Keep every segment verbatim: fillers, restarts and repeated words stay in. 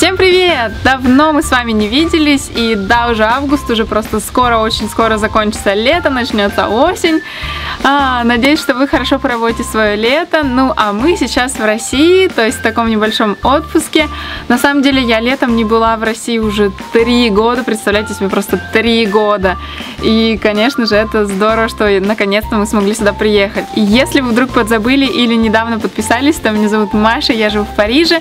Всем привет! Давно мы с вами не виделись, и да, уже август, уже просто скоро, очень скоро закончится лето, начнется осень. А, надеюсь, что вы хорошо проводите свое лето. Ну, а мы сейчас в России, то есть в таком небольшом отпуске. На самом деле, я летом не была в России уже три года, представляете себе, просто три года. И, конечно же, это здорово, что наконец-то мы смогли сюда приехать. И если вы вдруг подзабыли или недавно подписались, то меня зовут Маша, я живу в Париже.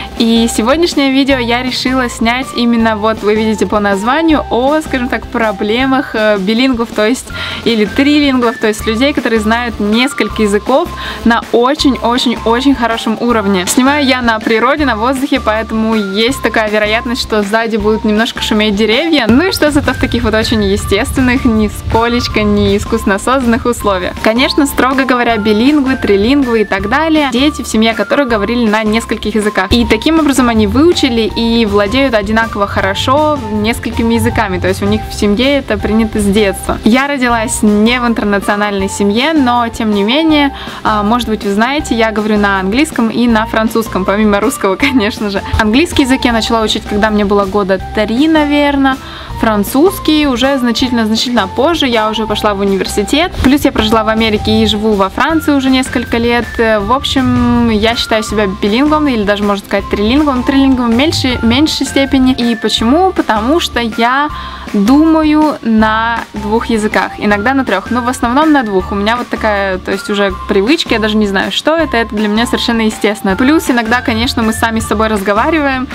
И сегодняшнее видео я решила снять именно, вот вы видите по названию, о, скажем так, проблемах билингвов, то есть, или трилингвов, то есть людей, которые знают несколько языков на очень-очень-очень хорошем уровне. Снимаю я на природе, на воздухе, поэтому есть такая вероятность, что сзади будут немножко шуметь деревья. Ну и что это в таких вот очень естественных, нисколечко не искусственно созданных условиях. Конечно, строго говоря, билингвы, трилингвы и так далее, дети, в семье которых говорили на нескольких языках. И таким образом они выучили и владеют одинаково хорошо несколькими языками, то есть у них в семье это принято с детства. Я родилась не в интернациональной семье, но тем не менее, может быть, вы знаете, я говорю на английском и на французском, помимо русского, конечно же. Английский язык я начала учить, когда мне было года три, наверное. Французский уже значительно-значительно позже, я уже пошла в университет. Плюс я прожила в Америке и живу во Франции уже несколько лет. В общем, я считаю себя билингвом, или даже, можно сказать, трилингвом. Трилингвом в меньшей, меньшей степени. И почему? Потому что я думаю на двух языках, иногда на трех, но в основном на двух. У меня вот такая, то есть уже привычка, я даже не знаю, что это, это для меня совершенно естественно. Плюс иногда, конечно, мы сами с собой разговариваем.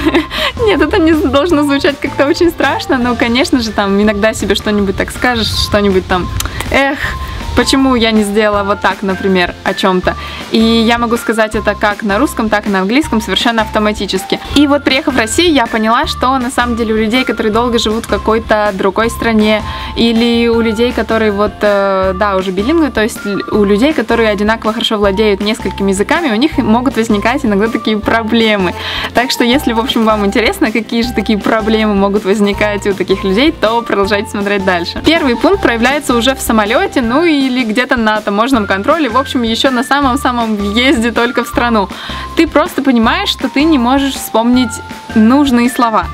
Нет, это не должно звучать как-то очень страшно, но, конечно же, там иногда себе что-нибудь так скажешь, что-нибудь там, эх, почему я не сделала вот так, например, о чем-то. И я могу сказать это как на русском, так и на английском совершенно автоматически. И вот приехав в Россию, я поняла, что на самом деле у людей, которые долго живут в какой-то другой стране, или у людей, которые вот, да, уже билингвы, то есть у людей, которые одинаково хорошо владеют несколькими языками, у них могут возникать иногда такие проблемы. Так что, если, в общем, вам интересно, какие же такие проблемы могут возникать у таких людей, то продолжайте смотреть дальше. Первый пункт проявляется уже в самолете, ну и или где-то на таможенном контроле, в общем, еще на самом-самом въезде только в страну. Ты просто понимаешь, что ты не можешь вспомнить нужные слова.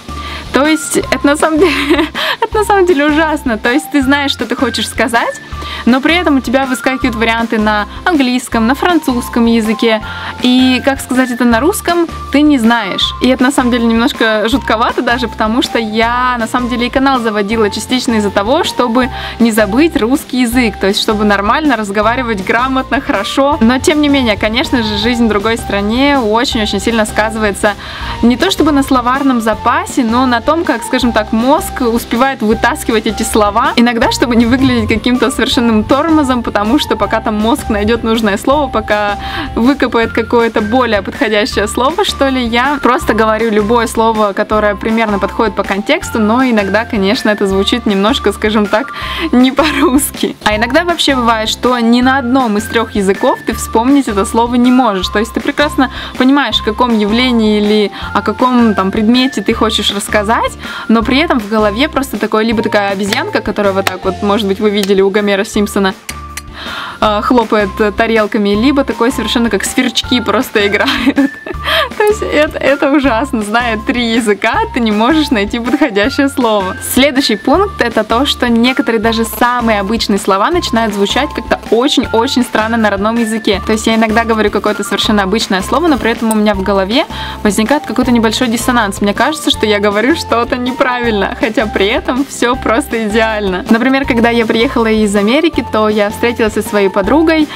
То есть это на самом деле, это на самом деле ужасно. То есть ты знаешь, что ты хочешь сказать, но при этом у тебя выскакивают варианты на английском, на французском языке. И как сказать это на русском, ты не знаешь. И это на самом деле немножко жутковато даже, потому что я на самом деле и канал заводила частично из-за того, чтобы не забыть русский язык. То есть чтобы нормально разговаривать грамотно, хорошо. Но тем не менее, конечно же, жизнь в другой стране очень-очень сильно сказывается не то чтобы на словарном запасе, но на том, как, скажем так, мозг успевает вытаскивать эти слова. Иногда, чтобы не выглядеть каким-то совершенным тормозом, потому что пока там мозг найдет нужное слово, пока выкопает какое-то более подходящее слово, что ли, я просто говорю любое слово, которое примерно подходит по контексту, но иногда, конечно, это звучит немножко, скажем так, не по-русски. А иногда вообще бывает, что ни на одном из трех языков ты вспомнить это слово не можешь. То есть ты прекрасно понимаешь, о каком явлении или о каком там предмете ты хочешь рассказать, но при этом в голове просто такой, либо такая обезьянка, которая вот так вот, может быть, вы видели у Гомера Симпсона, хлопает тарелками, либо такой совершенно как сверчки просто играют. То есть это, это ужасно. Зная три языка, ты не можешь найти подходящее слово. Следующий пункт — это то, что некоторые даже самые обычные слова начинают звучать как-то очень-очень странно на родном языке. То есть я иногда говорю какое-то совершенно обычное слово, но при этом у меня в голове возникает какой-то небольшой диссонанс. Мне кажется, что я говорю что-то неправильно, хотя при этом все просто идеально. Например, когда я приехала из Америки, то я встретилась со своей подругой,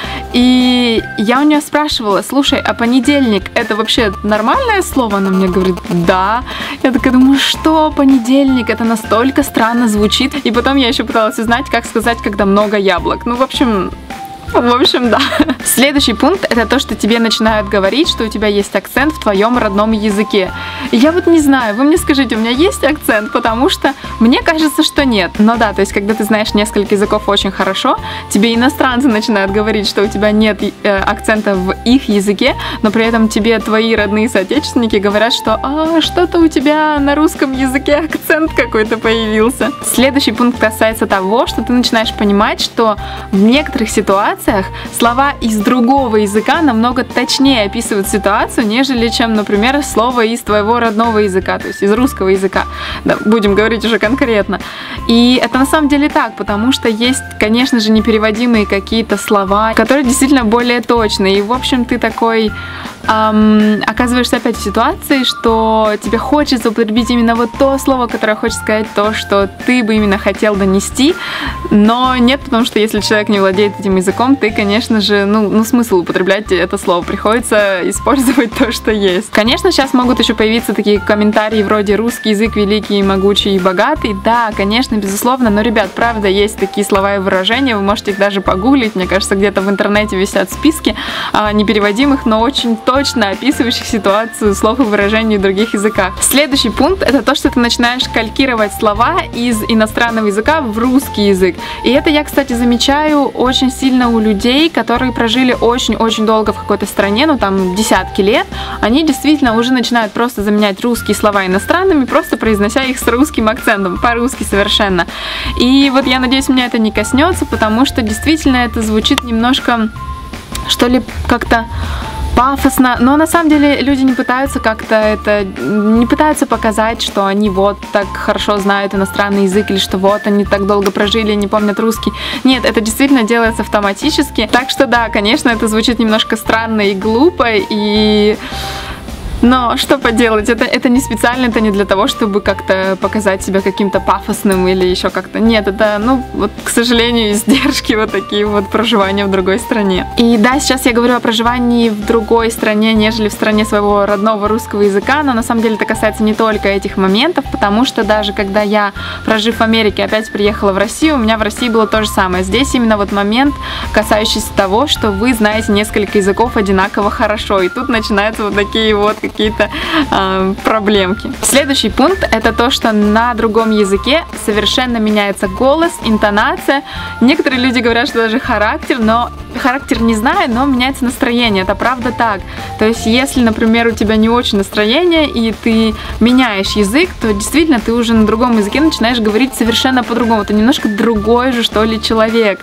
и я у нее спрашивала: слушай, а понедельник — это вообще нормальное слово? Она мне говорит: да. Я такая думаю, что понедельник? Это настолько странно звучит. И потом я еще пыталась узнать, как сказать, когда много яблок. Ну, в общем... В общем, да. Следующий пункт — это то, что тебе начинают говорить, что у тебя есть акцент в твоем родном языке. Я вот не знаю, вы мне скажите, у меня есть акцент, потому что мне кажется, что нет. Но да, то есть, когда ты знаешь несколько языков очень хорошо, тебе иностранцы начинают говорить, что у тебя нет э, акцента в их языке, но при этом тебе твои родные соотечественники говорят, что а, что-то у тебя на русском языке акцент какой-то появился. Следующий пункт касается того, что ты начинаешь понимать, что в некоторых ситуациях слова из другого языка намного точнее описывают ситуацию, нежели чем, например, слово из твоего своего родного языка, то есть из русского языка, да, будем говорить уже конкретно. И это на самом деле так, потому что есть, конечно же, непереводимые какие-то слова, которые действительно более точные. И, в общем, ты такой эм, оказываешься опять в ситуации, что тебе хочется употребить именно вот то слово, которое хочет сказать то, что ты бы именно хотел донести, но нет, потому что если человек не владеет этим языком, ты, конечно же, ну, ну смысл употреблять это слово, приходится использовать то, что есть. Конечно, сейчас могут еще появиться такие комментарии вроде «русский язык великий, могучий и богатый». Да, конечно, безусловно, но, ребят, правда, есть такие слова и выражения, вы можете их даже погуглить, мне кажется, где-то в интернете висят списки а, непереводимых, но очень точно описывающих ситуацию слов и выражений в других языках. Следующий пункт — это то, что ты начинаешь калькировать слова из иностранного языка в русский язык. И это я, кстати, замечаю очень сильно у людей, которые прожили очень-очень долго в какой-то стране, ну там десятки лет, они действительно уже начинают просто заменять русские слова иностранными, просто произнося их с русским акцентом, по-русски совершенно. И вот я надеюсь, меня это не коснется, потому что действительно это звучит немножко, что ли, как-то пафосно, но на самом деле люди не пытаются как-то это, не пытаются показать, что они вот так хорошо знают иностранный язык, или что вот они так долго прожили и не помнят русский. Нет, это действительно делается автоматически. Так что да, конечно, это звучит немножко странно и глупо, и... Но что поделать, это, это не специально, это не для того, чтобы как-то показать себя каким-то пафосным или еще как-то. Нет, это, ну, вот, к сожалению, издержки вот такие вот проживания в другой стране. И да, сейчас я говорю о проживании в другой стране, нежели в стране своего родного русского языка, но на самом деле это касается не только этих моментов, потому что даже когда я, прожив в Америке, опять приехала в Россию, у меня в России было то же самое. Здесь именно вот момент, касающийся того, что вы знаете несколько языков одинаково хорошо, и тут начинаются вот такие вот какие-то э, проблемки. Следующий пункт — это то, что на другом языке совершенно меняется голос, интонация. Некоторые люди говорят, что даже характер, но характер не знаю, но меняется настроение. Это правда так. То есть, если, например, у тебя не очень настроение, и ты меняешь язык, то действительно ты уже на другом языке начинаешь говорить совершенно по-другому. Ты немножко другой же, что ли, человек.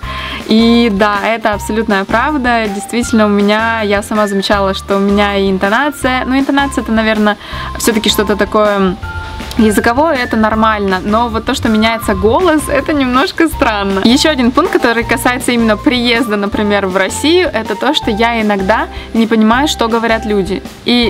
И да, это абсолютная правда. Действительно, у меня, я сама замечала, что у меня и интонация, ну, интонация это, наверное, все-таки что-то такое языковое, это нормально, но вот то, что меняется голос, это немножко странно. Еще один пункт, который касается именно приезда, например, в Россию, это то, что я иногда не понимаю, что говорят люди. И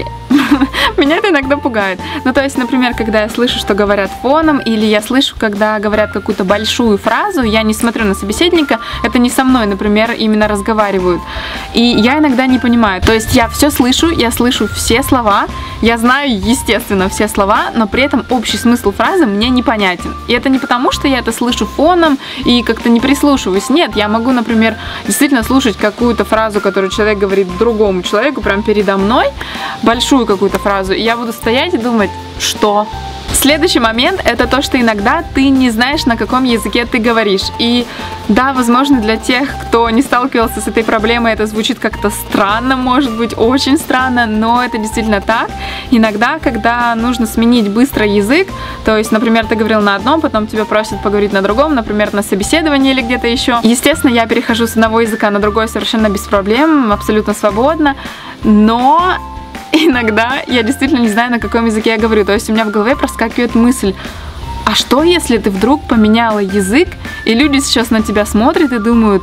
меня это иногда пугает. Ну, то есть, например, когда я слышу, что говорят фоном, или я слышу, когда говорят какую-то большую фразу, я не смотрю на собеседника, это не со мной, например, именно разговаривают. И я иногда не понимаю. То есть, я все слышу, я слышу все слова, я знаю, естественно, все слова, но при этом общий смысл фразы мне непонятен. И это не потому, что я это слышу фоном и как-то не прислушиваюсь. Нет, я могу, например, действительно слушать какую-то фразу, которую человек говорит другому человеку прямо передо мной, большую какую-то фразу, и я буду стоять и думать, что? Следующий момент — это то, что иногда ты не знаешь, на каком языке ты говоришь. И да, возможно, для тех, кто не сталкивался с этой проблемой, это звучит как-то странно, может быть, очень странно, но это действительно так. Иногда, когда нужно сменить быстро язык, то есть, например, ты говорил на одном, потом тебя просят поговорить на другом, например, на собеседовании или где-то еще. Естественно, я перехожу с одного языка на другой совершенно без проблем, абсолютно свободно, но иногда я действительно не знаю, на каком языке я говорю. То есть у меня в голове проскакивает мысль: а что, если ты вдруг поменяла язык, и люди сейчас на тебя смотрят и думают,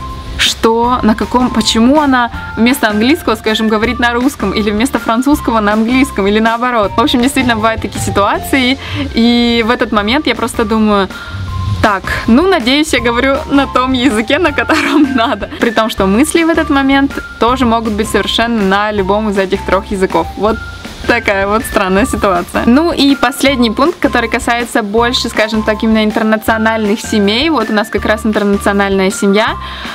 что, на каком, почему она вместо английского, скажем, говорит на русском, или вместо французского на английском, или наоборот. В общем, действительно бывают такие ситуации, и в этот момент я просто думаю: так, ну, надеюсь, я говорю на том языке, на котором надо. При том, что мысли в этот момент тоже могут быть совершенно на любом из этих трех языков. Вот такая вот странная ситуация. Ну и последний пункт, который касается больше, скажем так, именно интернациональных семей. Вот у нас как раз интернациональная семья.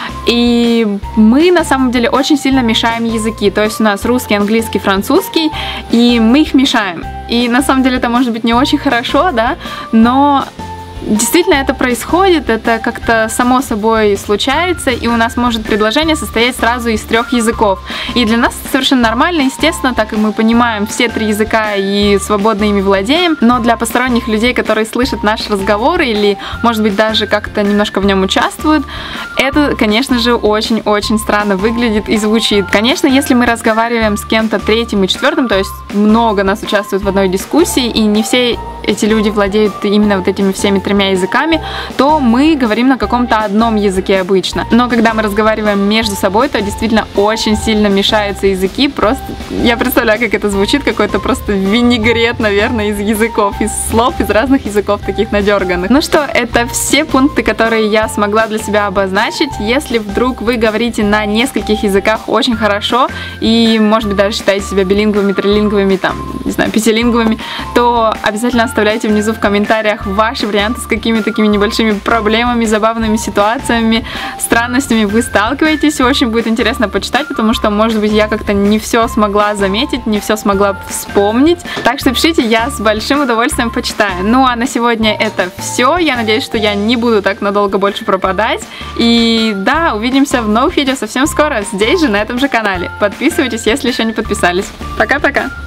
И мы на самом деле очень сильно мешаем языки. То есть у нас русский, английский, французский, и мы их мешаем. И на самом деле это может быть не очень хорошо, да, но действительно это происходит, это как-то само собой случается, и у нас может предложение состоять сразу из трех языков. И для нас это совершенно нормально, естественно, так как мы понимаем все три языка и свободно ими владеем, но для посторонних людей, которые слышат наш разговор или, может быть, даже как-то немножко в нем участвуют, это, конечно же, очень-очень странно выглядит и звучит. Конечно, если мы разговариваем с кем-то третьим и четвертым, то есть много нас участвует в одной дискуссии, и не все эти люди владеют именно вот этими всеми тремя языками, то мы говорим на каком-то одном языке обычно. Но когда мы разговариваем между собой, то действительно очень сильно мешаются языки. Просто я представляю, как это звучит, какой-то просто винегрет, наверное, из языков, из слов, из разных языков таких надерганных. Ну что, это все пункты, которые я смогла для себя обозначить. Если вдруг вы говорите на нескольких языках очень хорошо и, может быть, даже считаете себя билингвами, трилингвами, там, не знаю, пятилингвами, то обязательно оставляйте внизу в комментариях ваши варианты, с какими такими небольшими проблемами, забавными ситуациями, странностями вы сталкиваетесь. Очень будет интересно почитать, потому что, может быть, я как-то не все смогла заметить, не все смогла вспомнить. Так что пишите, я с большим удовольствием почитаю. Ну а на сегодня это все. Я надеюсь, что я не буду так надолго больше пропадать. И да, увидимся в новых видео совсем скоро, здесь же, на этом же канале. Подписывайтесь, если еще не подписались. Пока-пока!